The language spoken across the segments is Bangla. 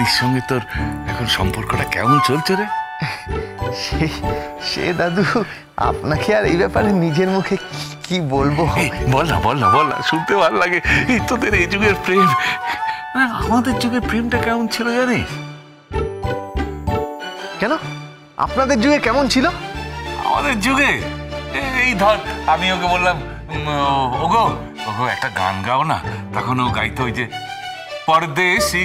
দিদির সঙ্গে তোর এখন সম্পর্কটা কেমন চলছে রে? সে দাদু আপনাকে আর এই ব্যাপারে নিজের মুখে কি বলবো? বল না বল না বল না, শুনতে ভালো লাগে। এই তোদের এই যুগের প্রেম, আমাদের যুগের প্রেমটা কেমন ছিল জানিস? কেন আপনাদের যুগে কেমন ছিল? আমাদের যুগে এই ধর আমি ওকে বললাম ওগো ওগো একটা গান গাও না, তখন ও গাইতো ওই যে পরদেশি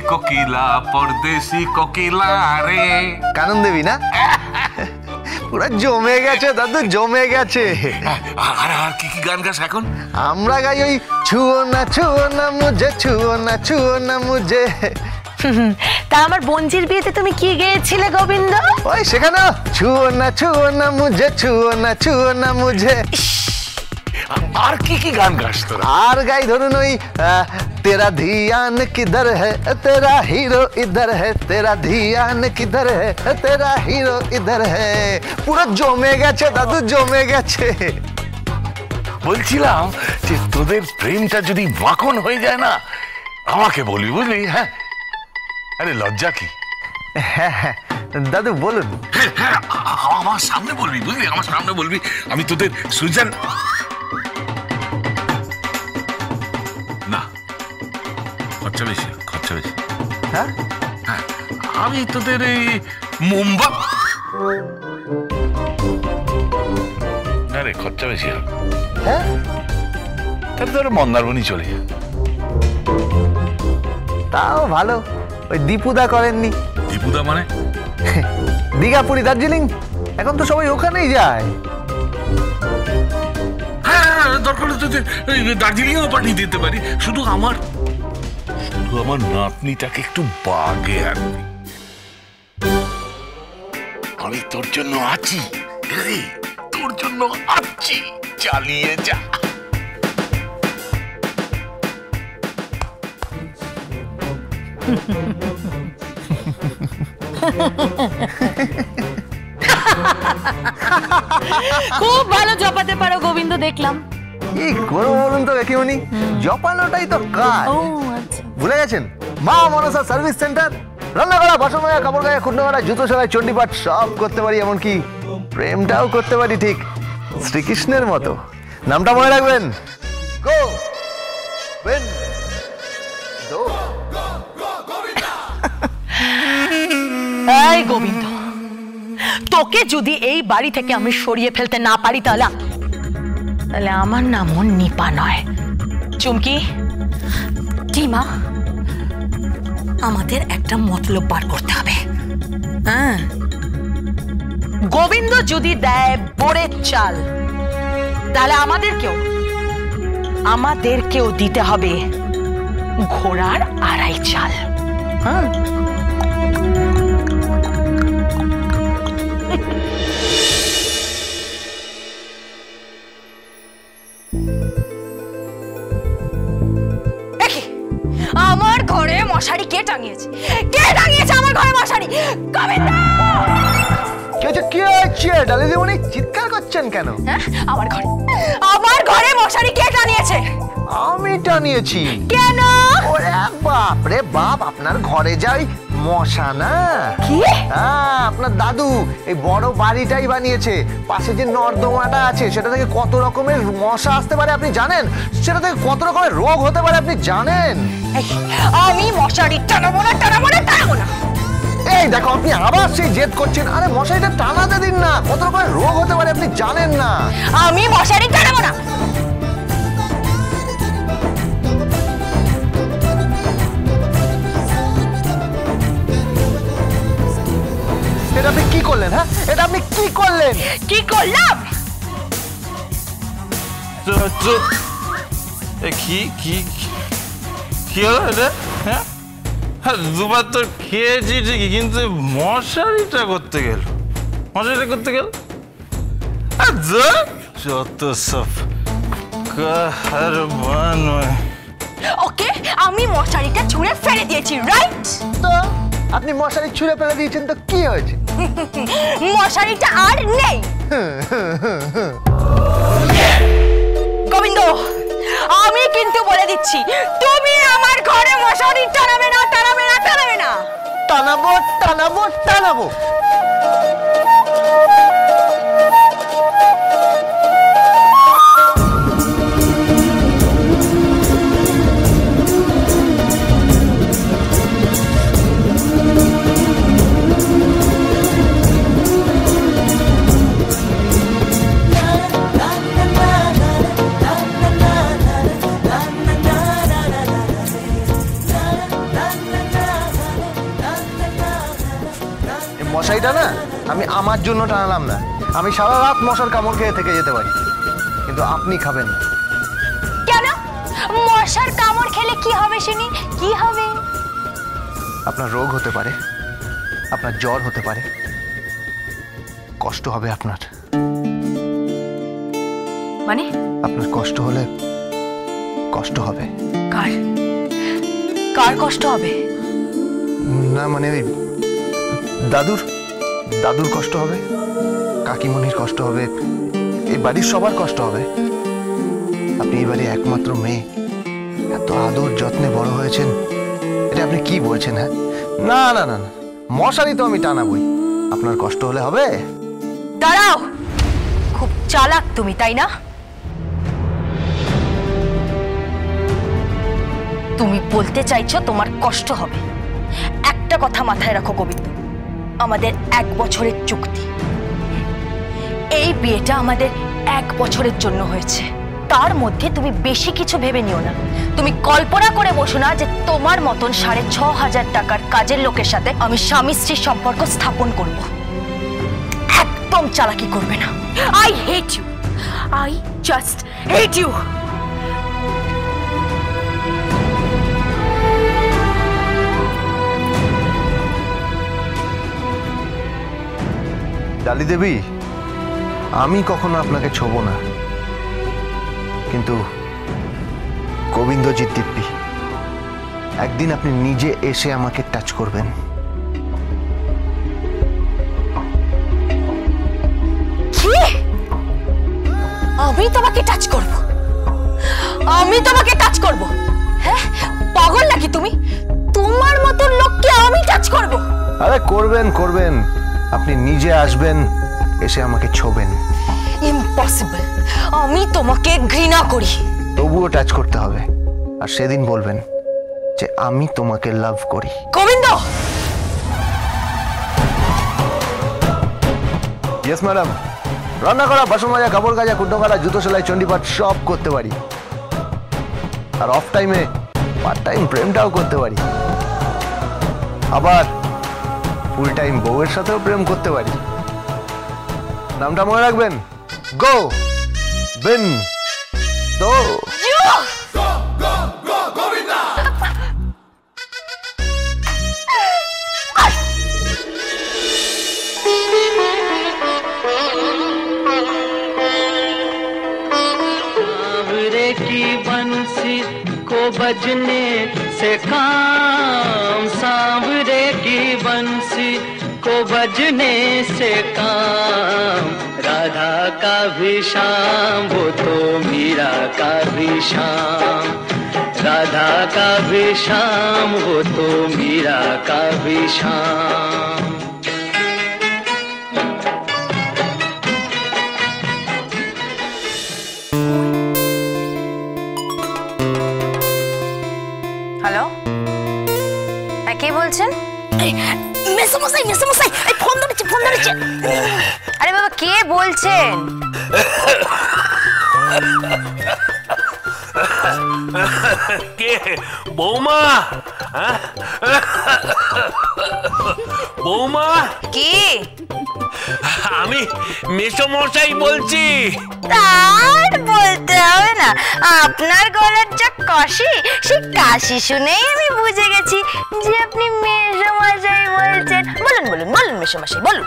কোকিলা রে, কানন দেবী না? পুরো জমে গেছে দাদু, জমে গেছে। আর কি কি গান গাছ এখন? আমরা গাই ওই ছুঁয়ো না মুঝে, ছুঁয়ো না মুঝে। তা আমার বোনজির বিয়েতে তুমি কি গেয়েছিলে গোবিন্দ? ওই সেখানে ছুঁয়ো না মুঝে, ছুঁয়ো না মুঝে। আর কি কি গান গাছ তোরা? আর গাই ধরুন ওই तेरा ध्यान किधर है तेरा हीरो इधर है, तेरा ध्यान किधर है तेरा हीरो इधर है। পুরো জমে গেছে দাদু, জমে গেছে। বলছিলাম যে তোদের প্রেমটা যদি মাখন হয়ে যায় না, আমাকে বলবি বুঝলি? হ্যাঁ, আরে লজ্জা কি? হ্যাঁ হ্যাঁ দাদু বলুন। হ্যাঁ আমার সামনে বলবি বুঝলি, আমার সামনে বলবি। আমি তোদের সুইজান না, খরচা বেশি, খরচা বেশি। হ্যাঁ হ্যাঁ, আমি তোদের এই মুম্বা, আরে খরচা বেশি হবে। হ্যাঁ তাহলে তোর মন্দারমণি চলে যা। তাও ভালো। ওই দীপুদা করেননি? দীপুদা মানে? দীঘা, পুরী, দার্জিলিং, এখন তো সবাই ওখানেই যায়। হ্যাঁ, দরকার হলে তোদের দার্জিলিংও পাঠিয়ে দিতে পারি। শুধু আমার নাতনিটাকে একটু বাগে আনবি। আমি তোর জন্য আছি, তোর জন্য আছি, চালিয়ে যা। খুব ভালো জপাতে পারো গোবিন্দ, দেখলাম। কি করবো বলুন তো কাকিমণি, জপানোটাই তো কাজ। ও আচ্ছা, ভুলে গেছেন? মা মনসা সার্ভিস সেন্টার, রান্না করা, বাসন মাজা, কাপড় গায়ে, খুঁড়ো মারা, জুতো সেলাই, চণ্ডীপাঠ সব করতে পারি, এমনকি প্রেমটাও করতে পারি ঠিক শ্রীকৃষ্ণের মতো। নামটা মনে রাখবেন, এই গোবিন্দ, তোকে যদি এই বাড়ি থেকে আমি সরিয়ে ফেলতে না পারি তাহলে আমার নামও নিপা নয়। চুমকি, কি মা, আমাদের একটা মতলব বার করতে হবে। হ্যাঁ, গোবিন্দ যদি দেয় বোরের চাল, তাহলে আমাদেরকেও দিতে হবে ঘোড়ার আড়াই চাল। হ্যাঁ, আমার ঘরে মশারি কে টাঙিয়েছে? কে টাঙিয়েছে আমার ঘরে মশারি? গোবিন্দ! কি হচ্ছে ডালি দিমনি, চিৎকার করছেন কেন? হ্যাঁ, আমার ঘরে মশারি কে টাঙিয়েছে? আমি টানিয়েছি। কেন? ওরে বাপ রে বাপ, আপনার ঘরে যাই মশা না? কি? হ্যাঁ, আপনার দাদু এই বড় বাড়িটাই বানিয়েছে। পাশে যে নর্দমাটা আছে সেটা থেকে কত রকমের মশা আসতে পারে আপনি জানেন? সেটা থেকে কত রকমের রোগ হতে পারে আপনি জানেন? আমি মশারি টানাবো না। এই দেখো, আপনি আবার সেই জেদ করছেন। আরে মশারিটা টানাতে দিন না, কত রকমের রোগ হতে পারে আপনি জানেন না? আমি মশারি টানাবো না। এটা আপনি কি করলেন? হ্যাঁ, এটা আপনি কি করলেন? কি করলাম? কি হলো এটা? হ্যাঁ, দুবার তো খেয়েছি ঠিকই, কিন্তু মশারিটা করতে গেল যত সব কারবার নয়। ওকে, আমি মশারিটা ছুঁড়ে ফেলে দিয়েছি, রাইট? তো আপনি মশারি ছুঁড়ে ফেলে দিয়েছেন, তো কি হয়েছে? মশারিটা আর নেই। গোবিন্দ, আমি কিন্তু বলে দিচ্ছি, তুমি আমার ঘরে মশারি টানাবে না। টানাবো টানাবো টানাবো। মশাইটা না আমি আমার জন্য টানালাম না, আমি সারা রাত মশার কামড় খেয়ে থেকে যেতে পারি, কিন্তু আপনি খাবেন না। কেন? মশার কামড় খেলে কি হবে শুনি? কি হবে? আপনার রোগ হতে পারে, আপনার জ্বর হতে পারে, কষ্ট হবে আপনার। মানে? আপনার কষ্ট হলে কষ্ট হবে। কার কার কষ্ট হবে? না মানে ওই দাদুর কষ্ট হবে, কাকিমণির কষ্ট হবে, এই বাড়ির সবার কষ্ট হবে। আপনি এই বাড়ির একমাত্র মেয়ে, এত আদর যত্নে বড় হয়েছেন, এটা আপনি কি বলছেন? হ্যাঁ, না না না না, মশারি তো আমি টানাবই, আপনার কষ্ট হলে হবে। দাঁড়াও, খুব চালাক তুমি, তাই না? তুমি বলতে চাইছো তোমার কষ্ট হবে। একটা কথা মাথায় রাখো গোবিন্দ, আমাদের 1 বছরের চুক্তি। এই বিয়েটা আমাদের 1 বছরের জন্য হয়েছে, তার মধ্যে তুমি বেশি কিছু ভেবে নিও না। তুমি কল্পনা করে বসো না যে তোমার মতন 6,500 টাকার কাজের লোকের সাথে আমি স্বামী স্ত্রীর সম্পর্ক স্থাপন করব। একদম চালাকি করবে না। I hate you, I just hate you. Dali Devi, আমি কখনো আপনাকে ছোবো না, কিন্তু গোবিন্দজিৎ দিব্যি, একদিন আপনি নিজে এসে আমাকে টাচ করবেন। কি? আমি তোমাকে টাচ করব? আমি তোমাকে টাচ করব? হ্যাঁ, পাগল নাকি তুমি? তোমার মতো লোককে আমি টাচ করব? আরে করবেন করবেন, আপনি নিজে আসবেন, এসে আমাকে ছোবেন। ইম্পসিবল, আমি তোমাকে ঘৃণা করি। তবুও টাচ করতে হবে, আর সেদিন বলবেন যে আমি তোমাকে লাভ করি। গোবিন্দ! ইয়েস ম্যাডাম, রান্না করা, বাসন মাজা, কাপড় কাচা, কুটো কাটা, জুতো সেলাই, চণ্ডীপাঠ সব করতে পারি, আর অফ টাইমে পার্ট টাইম প্রেমটাও করতে পারি, আবার ফুল টাইম বউয়ের সাথেও প্রেম করতে পারি। নামটা মনে রাখবেন, গোবিন্দ। सांवरे की बंसी को बजने से काम, सांवरे की बंसी को बजने से काम, राधा का भी शाम वो तो मीरा का भी शाम, राधा का भी शाम वो तो मीरा का भी शाम। হ্যালো, কে বলছেন? মেসোমশাই, মেসোমশাই, এই ফোন ধরেছে, ফোন ধরেছে। আরে বাবা, কে বলছেন? কে? বৌমা? বৌমা? কি? আমি মেসোমশাই বলছি। তার বলতে হবে না, আপনার গলার যা কাশি, সেই কাশি শুনেই আমি বুঝে গেছি যে আপনি মেসোমশাই বলছেন। বলুন বলুন বলুন মেসোমশাই বলুন।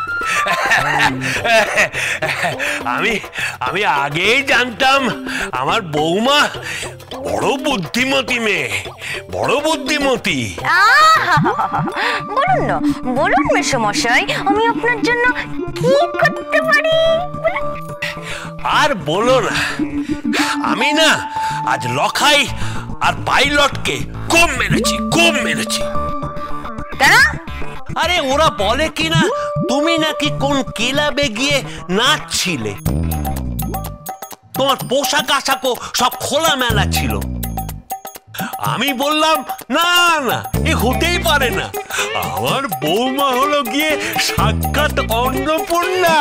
আমি আগেই জানতাম আমার বৌমা বড় বুদ্ধিমতী মেয়ে, বড় বুদ্ধিমতী। বলুন না, বলুন মেসোমশাই, আমি আপনার জন্য কি করতে পারি? আর বলো না, আমি না আজ লখাই আর পাইলটকে খুব মেরেছি, খুব মেরেছি। কেন? আরে ওরা বলে কিনা তুমি নাকি কোন ক্লাবে গিয়ে নাচছিলে, তোমার পোশাক আশাকও সব খোলামেলা ছিল। আমি বললাম না না, এ হতেই পারে না, আমার বৌমা হলো গিয়ে সাক্ষাৎ Annapurna.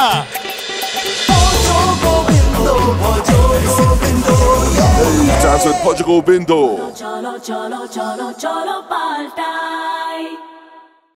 Hey, Johnson, Portugal Bindo. Cholo, cholo, cholo, cholo, paltai.